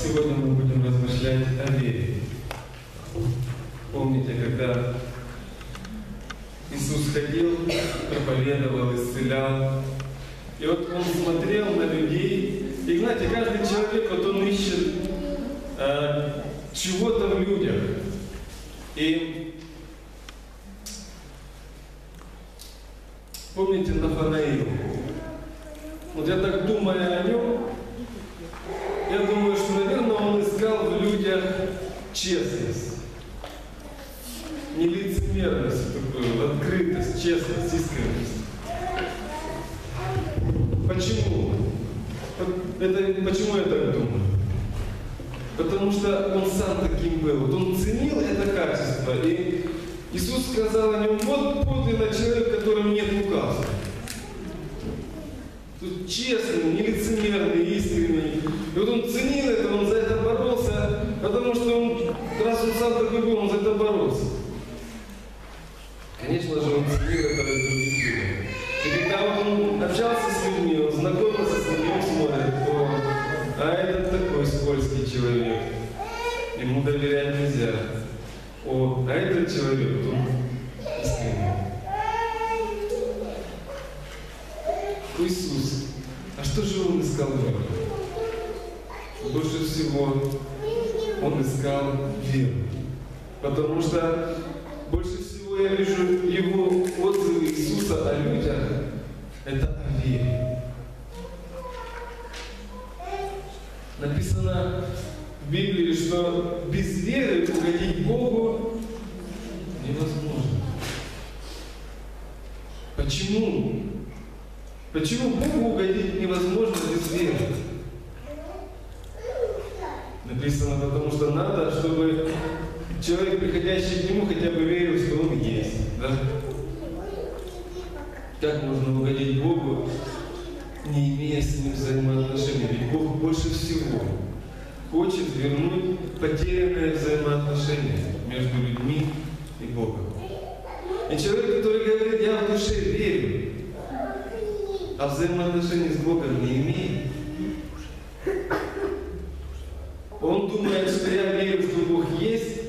Сегодня мы будем размышлять о вере. Помните, когда Иисус ходил, проповедовал, исцелял, и вот Он смотрел на людей, и знаете, каждый человек, вот он ищет чего-то в людях. И помните Нафанаил? Вот я так думаю о нем, я думаю, что, наверное, он искал в людях честность, не лицемерность такую, открытость, честность, искренность. Почему? Почему я так думаю? Потому что он сам таким был. Вот он ценил это качество. И Иисус сказал о нем: вот подлинный человек, в котором нет лукавства. Тут честный, нелицемерный, искренний. И вот он ценил это, он за это боролся, потому что он, раз он сам такой был, он за это боролся. Конечно же, он ценил это в других людях. И когда он общался с людьми, он знакомился с ними, он смотрит: а этот такой скользкий человек, ему доверять нельзя. А этот человек, он искренний. Иисус, а что же Он искал в людях? Больше всего Он искал веру. Потому что больше всего я вижу Его отзывы Иисуса о людях, это о вере. Написано в Библии, что без веры угодить Богу невозможно. Почему? Почему Богу угодить невозможно без веры? Написано, потому что надо, чтобы человек, приходящий к Нему, хотя бы верил, что Он есть. Да? Как можно угодить Богу, не имея с Ним взаимоотношений? Ведь Бог больше всего хочет вернуть потерянные взаимоотношения между людьми и Богом. И человек, который говорит: я в душе верю, а взаимоотношений с Богом не имеет, он думает, что я верю, что Бог есть,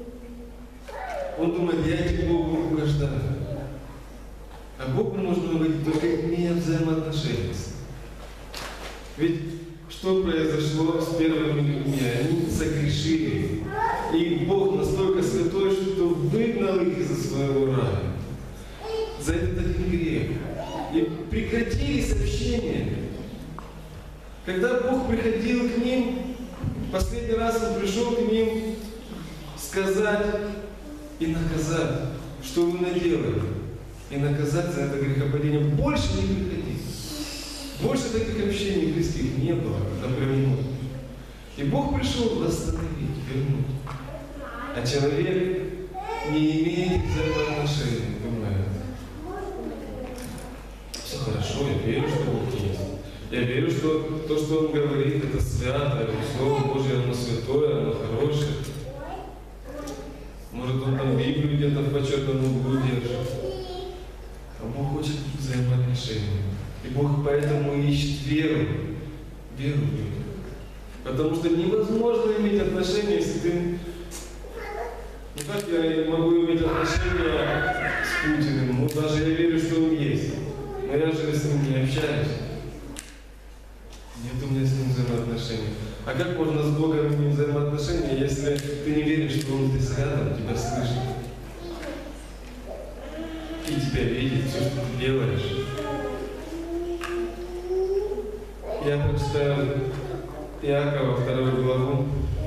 он думает: я этим Богу угождаю. А Богу можно угодить только имея взаимоотношения с Ним. Ведь что произошло с первыми людьми? Они согрешили. И Бог настолько святой, что выгнал их из своего рая. За этот один грех. И прекратились общения. Когда Бог приходил к ним, последний раз Он пришел к ним сказать и наказать, что вы наделали. И наказать за это грехопадение. Больше не приходить. Больше таких общений близких не было напрямую. И Бог пришел восстановить, вернуть. А человек не имеет взаимоотношений, думает: все хорошо, я верю, что Бог есть. Я верю, что то, что Он говорит, это свято, Слово Божье, оно святое, оно хорошее. Может, Он там Библию где-то в почетном углу держит. А Бог хочет взаимоотношения. И Бог поэтому ищет веру. Веру в людей. Потому что невозможно иметь отношения, если ты... Ну как я могу иметь отношения с Путиным? Ну даже я верю, что он есть. Но я же с ним не общаюсь. Нет у меня с ним взаимоотношений. А как можно с Богом иметь взаимоотношения, если ты не веришь, что Он здесь рядом, тебя слышит? И тебя видит, все, что ты делаешь. Я прочитаю Иакова, 2 главу.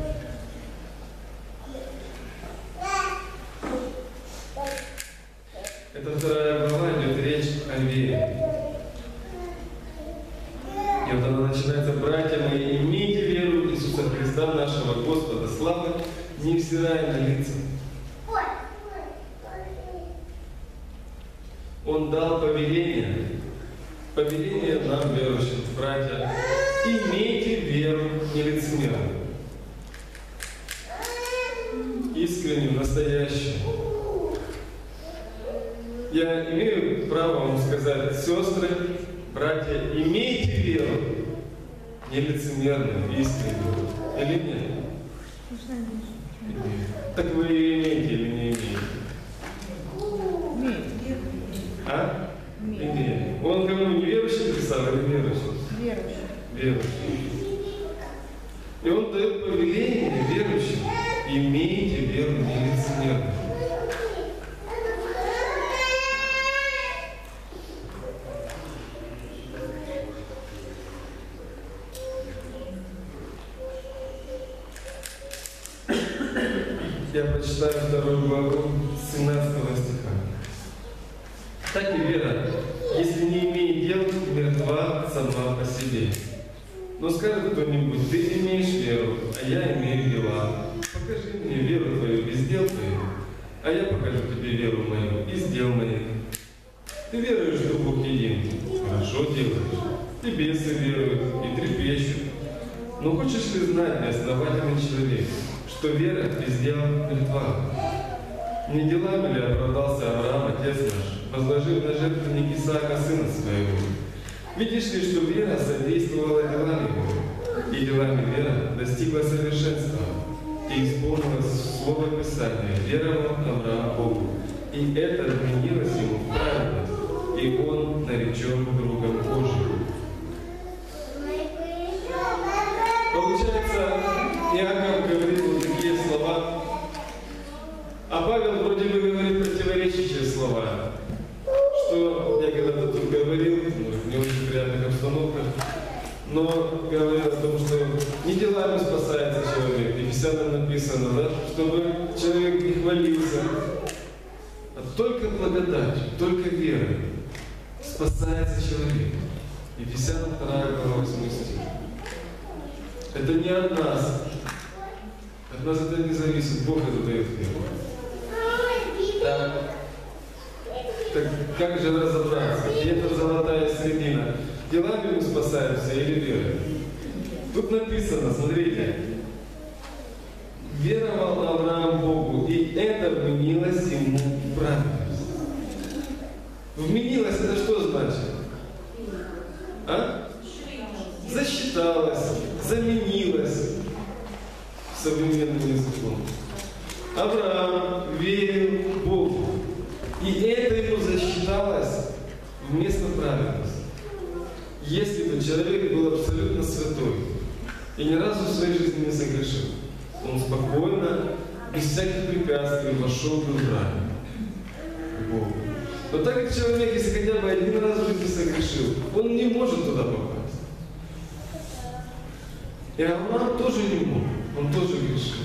Это 2 глава, идет речь о вере. И вот она начинается: братья мои, имейте веру в Иисуса Христа, нашего Господа, славы, невзирая на лица. Он дал повеление нам, верующим, братья: имейте веру нелицемерную, искреннюю, настоящую. Я имею право вам сказать: сестры, братья, имейте веру нелицемерную, искреннюю. Или нет? Так вы ее имеете или не имеете? А? Имеете. Он кому неверующий писал или верующий? Верующий. Верующий. И он дает повеление верующим: имейте веру нелицемерную. Я прочитаю 2 главу 17 стиха. Так и вера, если не имеет дел, мертва сама по себе. Но скажет кто-нибудь: ты имеешь веру, а я имею дела. Покажи мне веру твою без дел твоих, а я покажу тебе веру мою из дел моих. Ты веруешь, что Бог един? Хорошо делаешь. И бесы веруют, и трепещут. Но хочешь ли знать, неосновательный человек, что вера без дел мертва? Не делами ли оправдался Авраам, отец наш, возложив на жертвенник Исаака, сына своего? Видишь ли, что вера содействовала делами его, и делами вера достигла совершенства, и исполнилось слово Писания: веровал Авраам Богу, и это вменилось ему в праведность, и он наречен другом Божьим. Получается, Иаков говорит вот такие слова, а Павел вроде бы говорит противоречащие слова, что я когда-то тут говорил, может, не очень приятных обстановках, но говорил о том, что не делами спасается человек. Ефесянам написано, да, чтобы человек не хвалился, а только благодатью, только верой спасается человек. Ефесянам 2 глава 8 стих. Это не от нас. От нас это не зависит. Бог это дает веру. Так как же разобраться? И это золотая середина. Делами мы спасаемся или верой? Тут написано, смотрите. Веровал Авраам Богу, и это вменилось ему в праведность. Вменилось это что значит? А? Засчиталось, заменилось современным языком. Авраам верил Богу, и это ему засчиталось вместо праведности. Если бы человек был абсолютно святой и ни разу в своей жизни не согрешил, он спокойно, без всяких препятствий вошел бы в рай к Богу. Но так как человек, если хотя бы один раз в жизни согрешил, он не может туда попасть. И Авраам тоже не мог, он тоже грешил.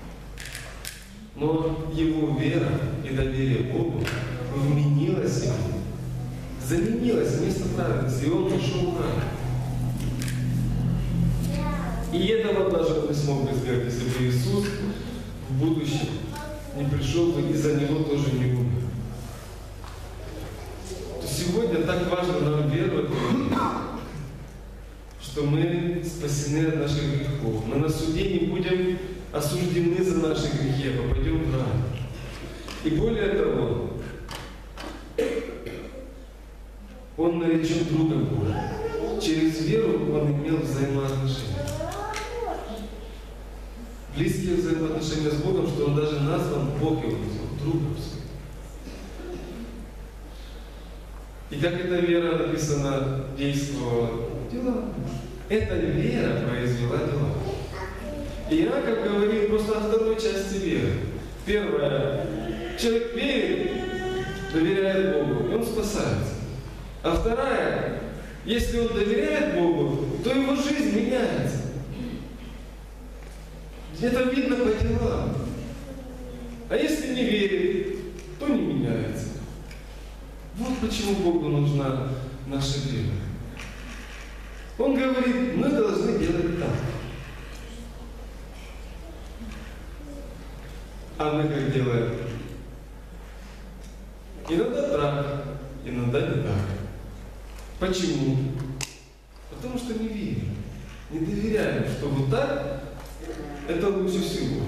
Но его вера и доверие Богу вменилось ему, заменилось вместо праведности, и он вошел в рай. И этого даже он не смог бы сделать, если бы Иисус в будущем не пришел бы и за него тоже не умер. То сегодня так важно нам веровать, что мы спасены от наших грехов. Мы на суде не будем осуждены за наши грехи, а попадем в рай. И более того, он наречен другом Божьим. Через веру он имел взаимоотношения. Близкие взаимоотношения с Богом, что он даже назван Бог его назвал, другом своим. И как эта вера, написано, действовала? Дела. Эта вера произвела дела. И Иаков говорит просто о второй части веры. Первое. Человек верит, доверяет Богу, и он спасается. А вторая, если он доверяет Богу, то его жизнь меняется. Это видно по делам. А если не верит, то не меняется. Вот почему Богу нужна наша вера. Он говорит, мы должны делать так. А мы как делаем? Иногда так, иногда не так. Почему? Потому что не верим. Не доверяем, что вот так это лучше всего.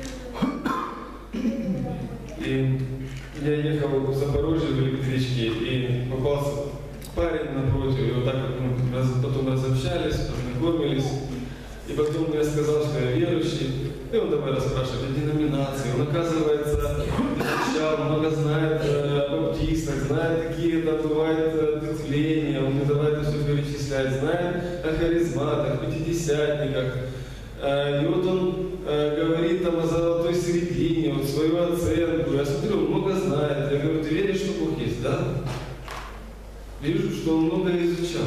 И я ехал в Запорожье в электричке, и попался парень напротив, и вот так вот мы потом разобщались, познакомились. И потом я сказал, что я верующий. И он давай расспрашивать о деноминации. Он, оказывается, изучал, много знает о баптистах, знает, какие там бывают ответвления. Он не давай это все перечислять. Знает о харизматах, пятидесятниках. И вот он говорит там о золотой середине, вот свою оценку. Я смотрю, он много знает. Я говорю, ты веришь, что Бог есть? Да? Вижу, что он много изучал.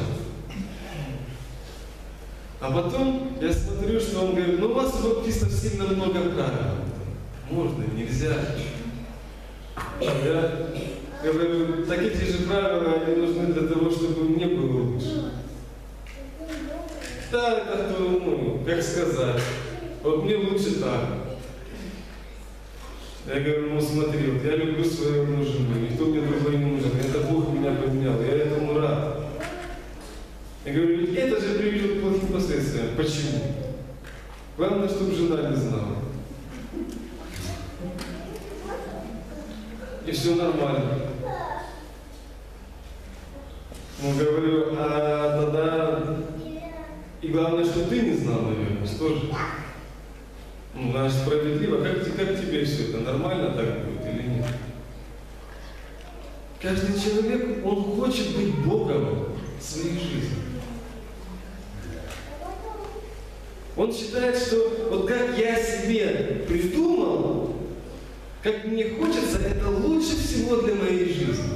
А потом я смотрю, что он говорит, ну у вас у баптистов сильно много правил. Можно, нельзя. Я говорю, так эти же правила, они нужны для того, чтобы мне было лучше. Да, это кто, ну, как сказать. Вот мне лучше так. Я говорю, ну смотри, вот я люблю свою жену, никто мне другой не нужен. Это Бог меня поднял, я этому рад. Я говорю, ведь это же приведет к плохим последствиям. Почему? Главное, чтобы жена не знала. И все нормально. Ну, говорю, а тогда... И главное, что ты не знал, наверное, что же? Ну, значит, справедливо. Как тебе все это? Нормально так будет или нет? Каждый человек, он хочет быть Богом в своей жизни. Он считает, что вот как я себе придумал, как мне хочется, это лучше всего для моей жизни.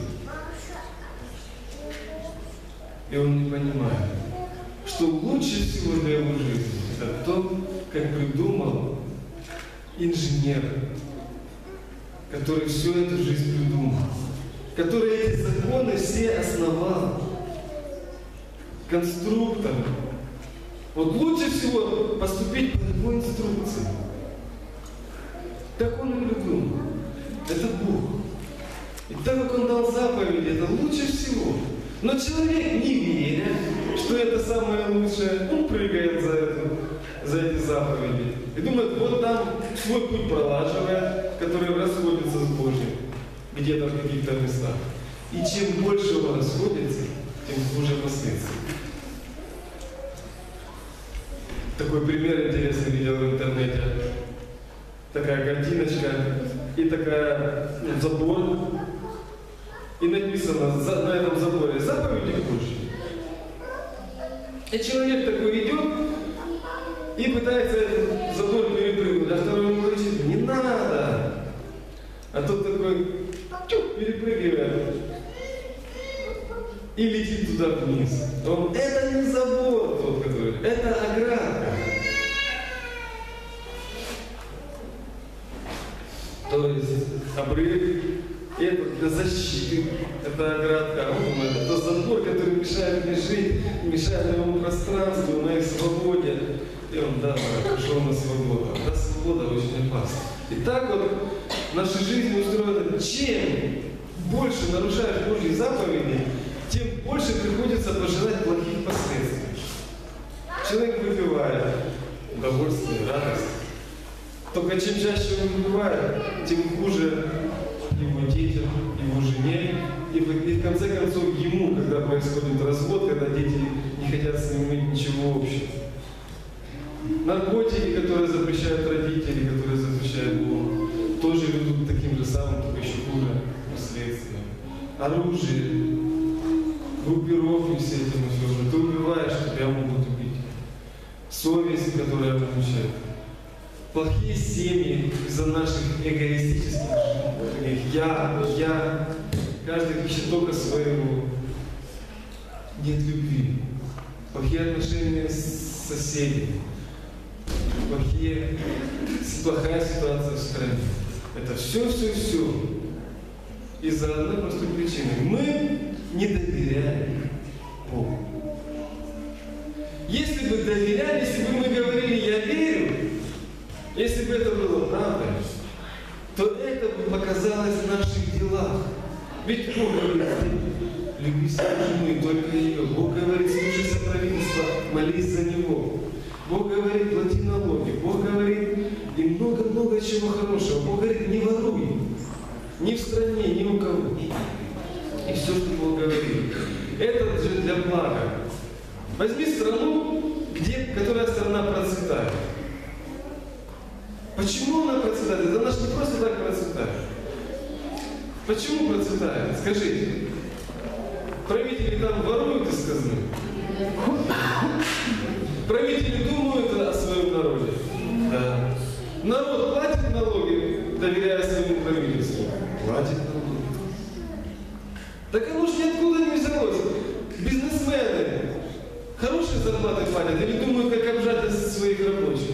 И он не понимает, что лучше всего для его жизни это то, как придумал инженер, который всю эту жизнь придумал, который эти законы все основал, конструктор. Вот лучше всего поступить по его инструкции. Так он и придумал. Это Бог. И так как он дал заповеди, это лучше всего. Но человек, не веря, что это самое лучшее, он прыгает за эти заповеди. И думает, вот там свой путь пролаживает, который расходится с Божьим, где-то в каких-то местах. И чем больше он расходится, тем хуже последствия. Такой пример интересный видел в интернете. Такая картиночка и такая забор. И написано на этом заборе заповеди Божьи. И человек такой идет и пытается этот забор перепрыгнуть. А второй ему говорит, не надо. А тот такой перепрыгивает и летит туда вниз. Он, это не забор, тот, который, это оградка. То есть обрыв, это для защиты, это оградка. Он думает, это забор, который мешает мне жить, мешает моему пространству, моей свободе. И он, да, пошел на свободу. Да, свобода очень опасна. И так вот наша жизнь устроена. Чем больше нарушаешь Божьи заповеди, тем больше приходится пожинать плохих последствий. Человек выпивает удовольствие, радость. Только чем чаще он выпивает, тем хуже его детям, его жене. И в конце концов ему, когда происходит развод, когда дети не хотят с ним иметь ничего общего. Наркотики, которые запрещают родители, которые запрещают Бог, тоже ведут к таким же самым, только еще хуже последствиям. Оружие, группировки все этим все. Ты убиваешь, тебя могут убить. Совесть, которая мучает. Плохие семьи из-за наших эгоистических желаний. Я. Каждый ищет только своего. Нет любви. Плохие отношения с соседями. Плохая ситуация в стране. Это все из-за одной простой причины. Мы не доверяем Богу. Если бы доверяли, если бы мы говорили «я верю», если бы это было правдой, то это бы показалось в наших делах. Ведь Бог говорит, люби свою жену и только ее. Бог говорит, слушайся правительства, молись за него. Бог говорит, плати налоги. Бог говорит, и много-много чего хорошего. Бог говорит, не воруй. Ни в стране, ни у кого. И все, что Бог говорит. Это же для блага. Возьми страну, которая страна процветает. Почему она процветает? Это она же не просто так процветает. Почему процветает? Скажите. Правители там воруют из казны? Правители думают о своем народе? Да. Народ платит налоги, доверяя своему правительству? Платит налоги. Так оно ж ниоткуда не взялось. Бизнесмены хорошие зарплаты платят или думают, как обжать своих рабочих?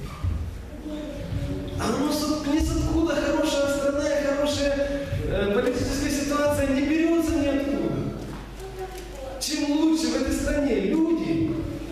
А оно не с откуда хорошая страна и хорошая политическая ситуация не берется ниоткуда. Чем лучше в этой стране люди,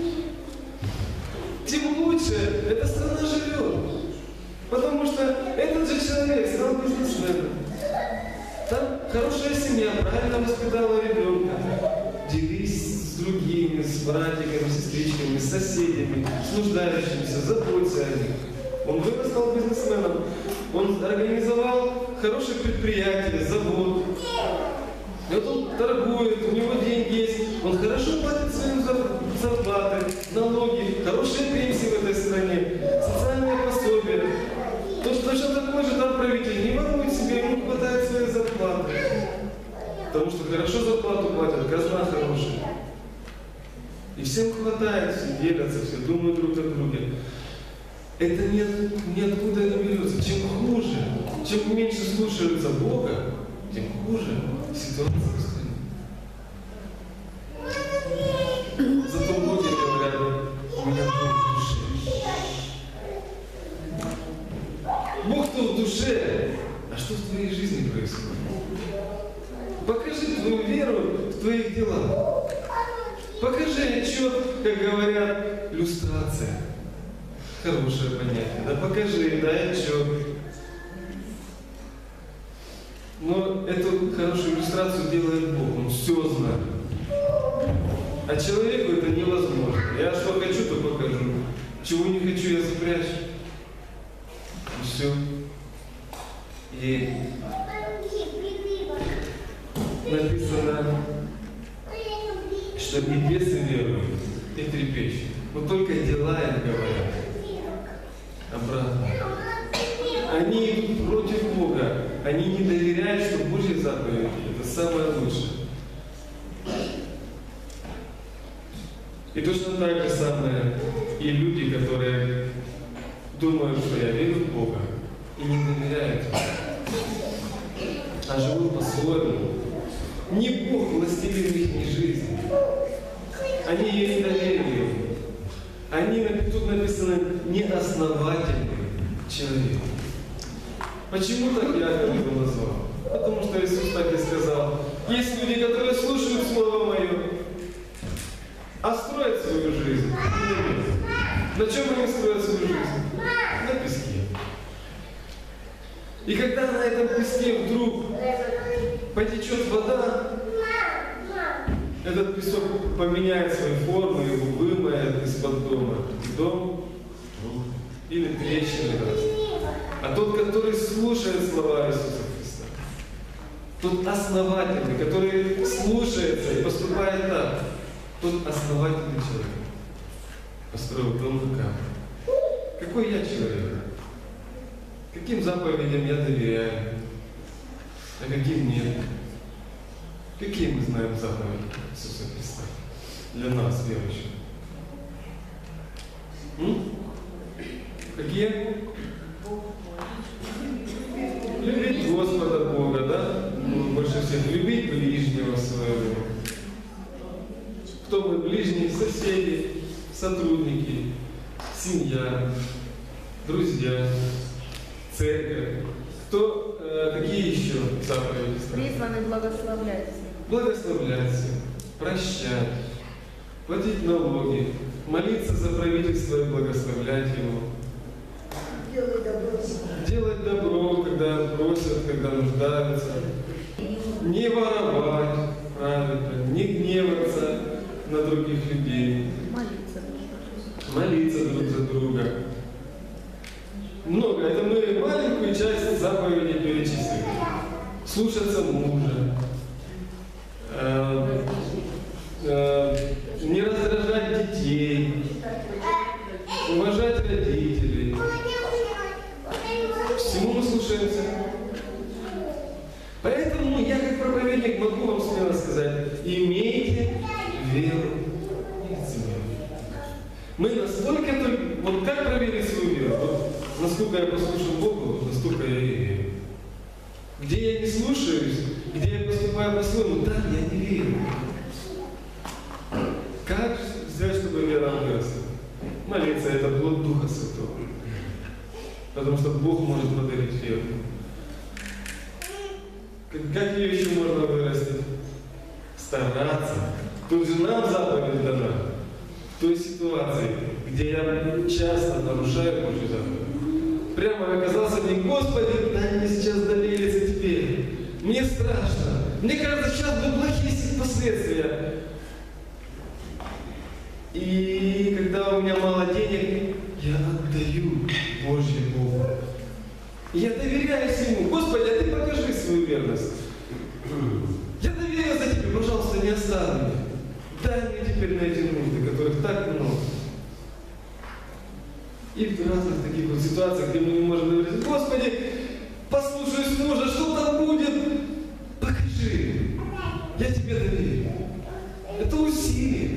тем лучше эта страна живет. Потому что этот же человек стал бизнесменом. Там хорошая семья, правильно воспитала ребенка. Делись с другими, с братиками, сестричками, с соседями, с нуждающимися, заботься о них. Он вырос, стал бизнесменом. Он организовал хорошее предприятие, завод. И вот он торгует, у него деньги есть. Он хорошо платит своим зарплаты, налоги, хорошие пенсии в этой стране, социальные пособия. Точно такой же там правитель не ворует себе, ему хватает своей зарплаты. Потому что хорошо зарплату платят, казна хорошая. И всем хватает, все делятся, все думают друг о друге. Это ниоткуда не берется. Чем хуже, чем меньше слушаются Бога, тем хуже ситуация в стране. Зато Боги говорят, у меня Бог в душе. Бог-то в душе, а что в твоей жизни происходит? Покажи твою веру в твоих делах. Покажи отчет, как говорят, люстрация. Хорошее понятие. Да покажи, дай отчет. Но эту хорошую иллюстрацию делает Бог. Он все знает. А человеку это невозможно. Я что хочу, то покажу. Чего не хочу, я запрячу. И все. И написано, что и бесы веруют, и трепещут. Но только дела им говорят. Обратно. Они идут против Бога. Они не доверяют, что Божьи заповеди – это самое лучшее. И точно так же самое и люди, которые думают, что я верю в Бога, и не доверяют, а живут по-своему. Не Бог властелин их жизни. Они ей не доверили. Они, тут написано, неосновательный человек. Почему так я его назвал? Потому что Иисус так и сказал. Есть люди, которые слушают Слово Мое, а строят свою жизнь. На чем они строят свою жизнь? На песке. И когда на этом песке вдруг потечет вода, этот песок поменяет свою форму, его вымоет из-под дома. Дом или трещины даст. А тот, который слушает слова Иисуса Христа, тот основательный, который слушается и поступает так, тот основательный человек, построил дом на камне. Какой я человек? Каким заповедям я доверяю, а каким нет? Какие мы знаем заповеди Иисуса Христа для нас, верующих? Какие? Любить Господа Бога, да? Больше всех любить ближнего своего. Кто мы? Ближние, соседи, сотрудники, семья, друзья, церковь. Какие еще заповеди? Призваны благословлять. Благословлять всех, прощать, платить налоги, молиться за правительство и благословлять его. Делать добро, когда просят, когда нуждаются. Не воровать, правильно, не гневаться на других людей. Молиться друг за друга. Много. Это мы маленькую часть заповедей перечислили. Слушаться мужа. Не раздражать детей. Уважать родителей. слушаемся. Поэтому я как проповедник могу вам смело сказать, имейте веру. Мы настолько, вот как проверить свою веру? Вот насколько я послушаю Богу, настолько я и верю. Где я не слушаюсь, где я поступаю по-своему, там я не верю. Как сделать, чтобы вера выросла? Молиться — это плод Духа Святого. Потому что Бог может подарить веру. Как ее еще можно вырастить? Стараться. Тут же нам заповедь дана. В той ситуации, где я часто нарушаю Божью заповедь. Прямо оказался мне: Господи, дай мне сейчас довериться теперь. Мне страшно. Мне кажется, сейчас будут плохие последствия. И когда у меня мало денег, я отдаю Божье Богу. И я доверяюсь Ему. Господи, а Ты покажи свою верность. Я доверился Тебе, пожалуйста, не оставь меня. Дай мне теперь на эти нужды, которых так много. И в разных таких вот ситуациях, где мы не можем говорить: Господи, послушаюсь мужа, что там будет? Покажи. Я Тебе доверю. Это усилие.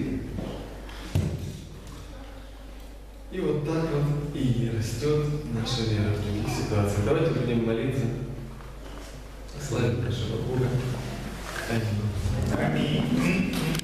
И вот так вот и растет наша вера в таких ситуациях. Давайте будем молиться. Славим нашего Бога. Аминь. Аминь.